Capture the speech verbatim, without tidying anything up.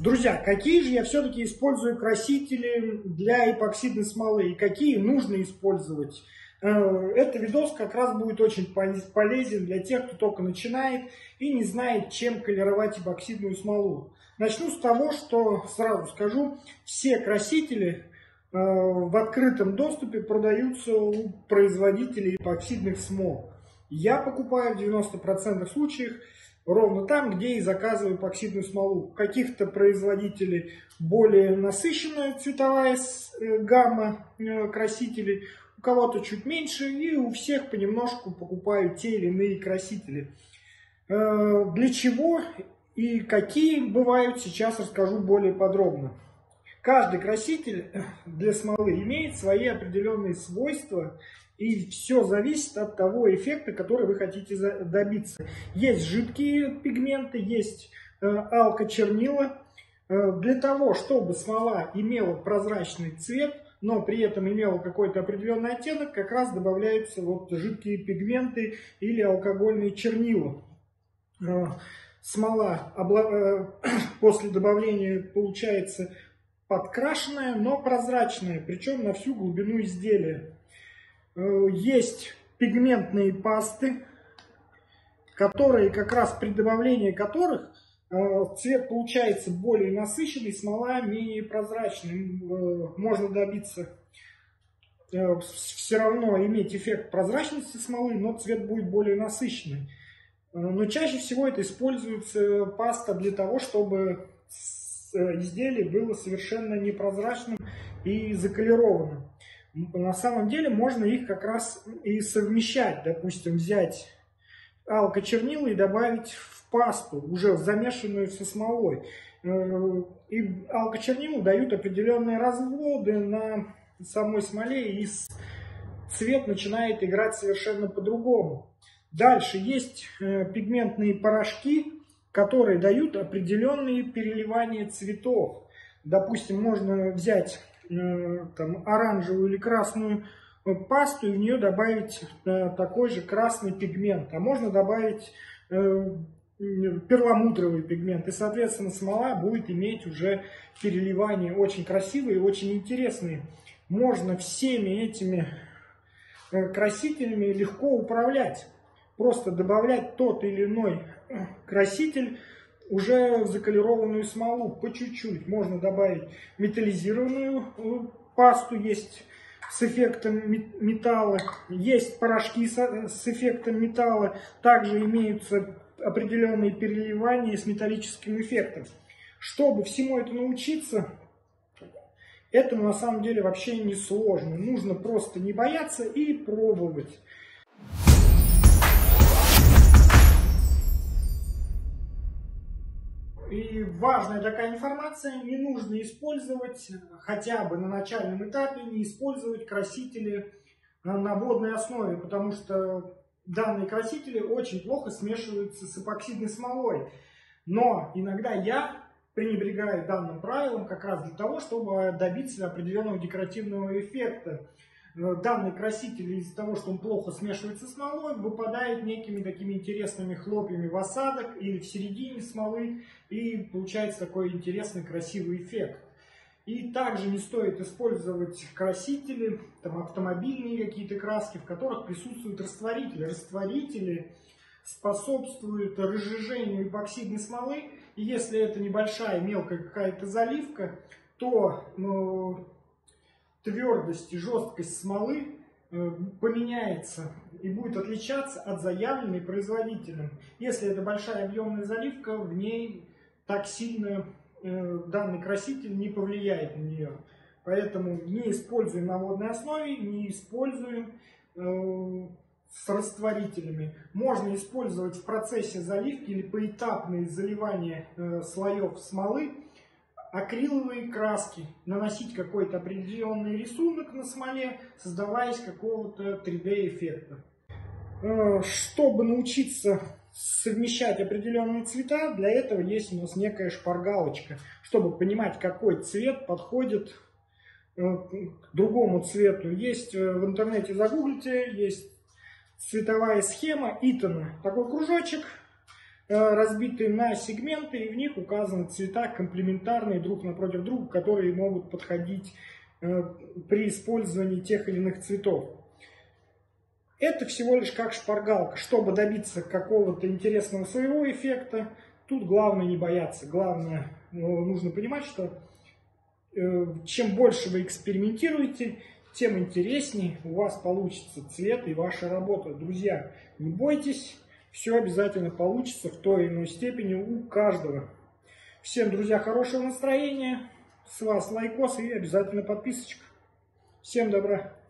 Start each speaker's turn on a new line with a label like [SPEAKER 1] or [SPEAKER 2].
[SPEAKER 1] Друзья, какие же я все-таки использую красители для эпоксидной смолы и какие нужно использовать? Этот видос как раз будет очень полезен для тех, кто только начинает и не знает, чем колеровать эпоксидную смолу. Начну с того, что сразу скажу, все красители в открытом доступе продаются у производителей эпоксидных смол. Я покупаю в девяноста процентах случаев ровно там, где и заказываю эпоксидную смолу. У каких-то производителей более насыщенная цветовая гамма красителей, у кого-то чуть меньше, и у всех понемножку покупаю те или иные красители. Для чего и какие бывают, сейчас расскажу более подробно. Каждый краситель для смолы имеет свои определенные свойства, и все зависит от того эффекта, который вы хотите добиться. Есть жидкие пигменты, есть алкочернила. Для того, чтобы смола имела прозрачный цвет, но при этом имела какой-то определенный оттенок, как раз добавляются вот жидкие пигменты или алкогольные чернила. Смола после добавления получается подкрашенная, но прозрачная, причем на всю глубину изделия. Есть пигментные пасты, которые как раз при добавлении которых цвет получается более насыщенный, смола менее прозрачной. Можно добиться все равно иметь эффект прозрачности смолы, но цвет будет более насыщенный. Но чаще всего это используется паста для того, чтобы изделие было совершенно непрозрачным и заколерованным. На самом деле можно их как раз и совмещать. Допустим, взять алкочернила и добавить в пасту, уже замешанную со смолой. И алкочернила дают определенные разводы на самой смоле, и цвет начинает играть совершенно по-другому. Дальше есть пигментные порошки, которые дают определенные переливания цветов. Допустим, можно взять там, оранжевую или красную пасту и в нее добавить такой же красный пигмент. А можно добавить перламутровый пигмент. И, соответственно, смола будет иметь уже переливания очень красивые и очень интересные. Можно всеми этими красителями легко управлять. Просто добавлять тот или иной краситель уже в заколерованную смолу по чуть-чуть. Можно добавить металлизированную пасту, есть с эффектом металла, есть порошки с эффектом металла, также имеются определенные переливания с металлическим эффектом. Чтобы всему этому научиться, этому на самом деле вообще не сложно. Нужно просто не бояться и пробовать. И важная такая информация, не нужно использовать, хотя бы на начальном этапе, не использовать красители на водной основе, потому что данные красители очень плохо смешиваются с эпоксидной смолой. Но иногда я пренебрегаю данным правилом как раз для того, чтобы добиться определенного декоративного эффекта. Данный краситель из-за того, что он плохо смешивается с смолой, выпадает некими такими интересными хлопьями в осадок или в середине смолы, и получается такой интересный красивый эффект. И также не стоит использовать красители, там, автомобильные какие-то краски, в которых присутствуют растворители. Растворители способствуют разжижению эпоксидной смолы, и если это небольшая мелкая какая-то заливка, то ну, твердость и жесткость смолы э, поменяется и будет отличаться от заявленной производителем. Если это большая объемная заливка, в ней так сильно э, данный краситель не повлияет на нее. Поэтому не используем на водной основе, не используем э, с растворителями. Можно использовать в процессе заливки или поэтапное заливание э, слоев смолы акриловые краски, наносить какой-то определенный рисунок на смоле, создавая из какого-то три дэ эффекта. Чтобы научиться совмещать определенные цвета, для этого есть у нас некая шпаргалочка, чтобы понимать, какой цвет подходит к другому цвету. Есть в интернете, загуглите, есть цветовая схема Итона. Такой кружочек, разбиты на сегменты, и в них указаны цвета комплементарные друг напротив друга, которые могут подходить при использовании тех или иных цветов. Это всего лишь как шпаргалка. Чтобы добиться какого-то интересного своего эффекта, тут главное не бояться. Главное, нужно понимать, что чем больше вы экспериментируете, тем интереснее у вас получится цвет и ваша работа. Друзья, не бойтесь, все обязательно получится в той или иной степени у каждого. Всем, друзья, хорошего настроения. С вас лайкос и обязательно подписочка. Всем добра.